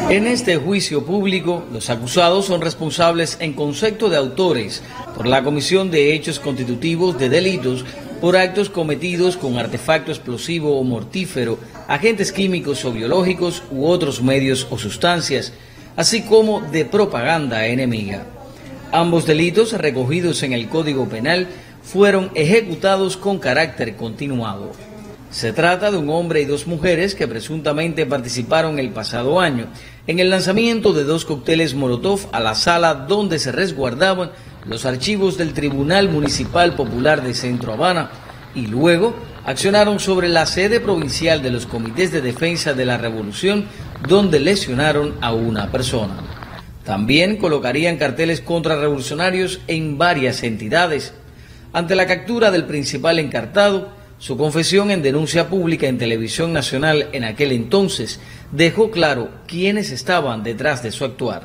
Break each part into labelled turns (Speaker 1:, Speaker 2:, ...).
Speaker 1: En este juicio público, los acusados son responsables en concepto de autores por la comisión de hechos constitutivos de delitos por actos cometidos con artefacto explosivo o mortífero, agentes químicos o biológicos u otros medios o sustancias, así como de propaganda enemiga. Ambos delitos, recogidos en el Código Penal, fueron ejecutados con carácter continuado. Se trata de un hombre y dos mujeres que presuntamente participaron el pasado año en el lanzamiento de 2 cócteles Molotov a la sala donde se resguardaban los archivos del Tribunal Municipal Popular de Centro Habana y luego accionaron sobre la sede provincial de los Comités de Defensa de la Revolución, donde lesionaron a una persona. También colocarían carteles contrarrevolucionarios en varias entidades. Ante la captura del principal encartado, su confesión en denuncia pública en Televisión Nacional en aquel entonces dejó claro quiénes estaban detrás de su actuar.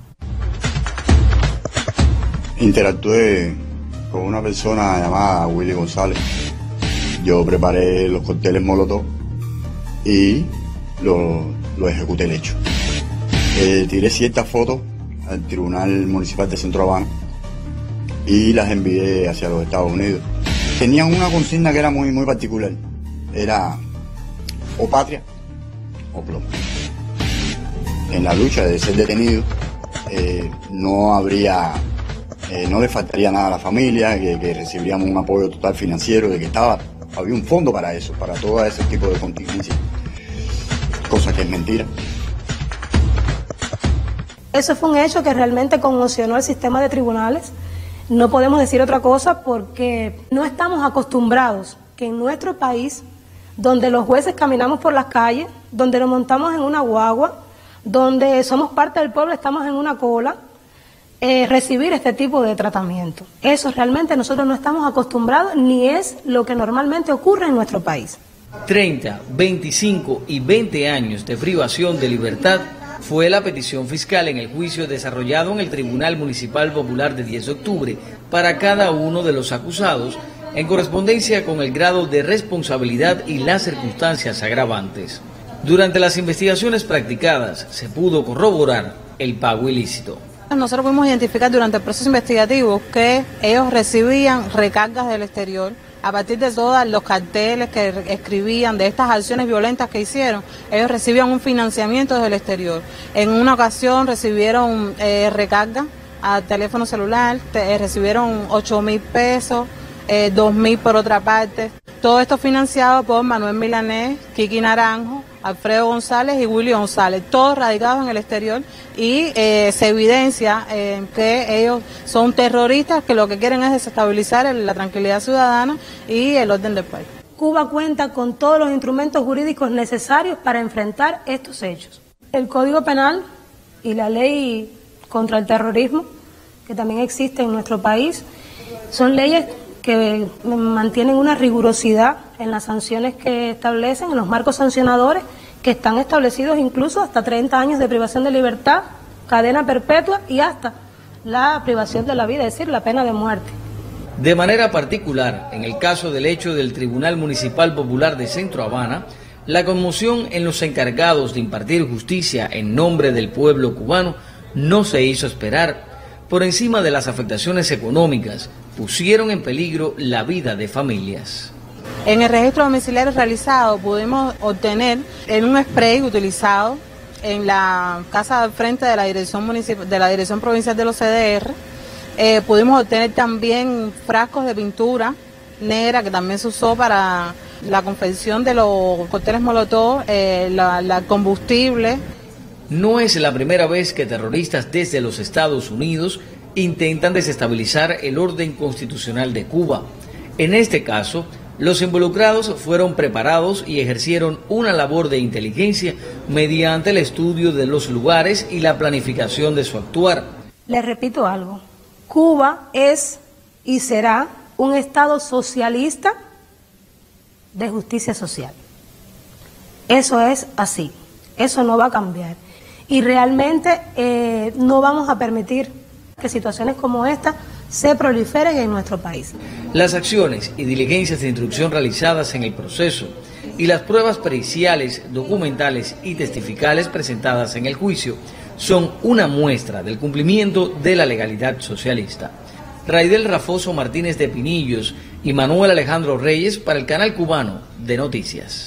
Speaker 2: Interactué con una persona llamada Willy González. Yo preparé los cócteles Molotov y lo ejecuté el hecho. Tiré ciertas fotos al Tribunal Municipal de Centro Habana y las envié hacia los Estados Unidos. Tenían una consigna que era muy particular. Era o patria o plomo. En la lucha de ser detenido no le faltaría nada a la familia, que recibiríamos un apoyo total financiero, de que había un fondo para eso, para todo ese tipo de contingencia, cosa que es mentira.
Speaker 3: Eso fue un hecho que realmente conmocionó al sistema de tribunales. No podemos decir otra cosa porque no estamos acostumbrados que en nuestro país, donde los jueces caminamos por las calles, donde nos montamos en una guagua, donde somos parte del pueblo, estamos en una cola, recibir este tipo de tratamiento. Eso realmente nosotros no estamos acostumbrados ni es lo que normalmente ocurre en nuestro país.
Speaker 1: 30, 25 y 20 años de privación de libertad fue la petición fiscal en el juicio desarrollado en el Tribunal Municipal Popular de 10 de octubre para cada uno de los acusados en correspondencia con el grado de responsabilidad y las circunstancias agravantes. Durante las investigaciones practicadas se pudo corroborar el pago ilícito.
Speaker 4: Nosotros pudimos identificar durante el proceso investigativo que ellos recibían recargas del exterior. A partir de todos los carteles que escribían de estas acciones violentas que hicieron, ellos recibían un financiamiento desde el exterior. En una ocasión recibieron recarga a teléfono celular, recibieron 8.000 pesos, 2.000 por otra parte. Todo esto financiado por Manuel Milanés, Kiki Naranjo, Alfredo González y Willy González, todos radicados en el exterior, y se evidencia que ellos son terroristas que lo que quieren es desestabilizar la tranquilidad ciudadana y el orden del país.
Speaker 3: Cuba cuenta con todos los instrumentos jurídicos necesarios para enfrentar estos hechos. El Código Penal y la ley contra el terrorismo, que también existe en nuestro país, son leyes que mantienen una rigurosidad en las sanciones que establecen, en los marcos sancionadores que están establecidos incluso hasta 30 años de privación de libertad, cadena perpetua y hasta la privación de la vida, es decir, la pena de muerte.
Speaker 1: De manera particular, en el caso del hecho del Tribunal Municipal Popular de Centro Habana, la conmoción en los encargados de impartir justicia en nombre del pueblo cubano no se hizo esperar. Por encima de las afectaciones económicas, pusieron en peligro la vida de familias.
Speaker 4: En el registro domiciliario realizado pudimos obtener en un spray utilizado en la casa al frente de la Dirección Provincial de los CDR, pudimos obtener también frascos de pintura negra que también se usó para la confección de los cócteles Molotov, la combustible.
Speaker 1: No es la primera vez que terroristas desde los Estados Unidos intentan desestabilizar el orden constitucional de Cuba. En este caso, los involucrados fueron preparados y ejercieron una labor de inteligencia mediante el estudio de los lugares y la planificación de su actuar.
Speaker 3: Les repito algo, Cuba es y será un Estado socialista de justicia social. Eso es así, eso no va a cambiar. Y realmente no vamos a permitir que situaciones como esta se proliferen en nuestro país.
Speaker 1: Las acciones y diligencias de instrucción realizadas en el proceso y las pruebas periciales, documentales y testificales presentadas en el juicio son una muestra del cumplimiento de la legalidad socialista. Raidel Rafoso Martínez de Pinillos y Manuel Alejandro Reyes para el Canal Cubano de Noticias.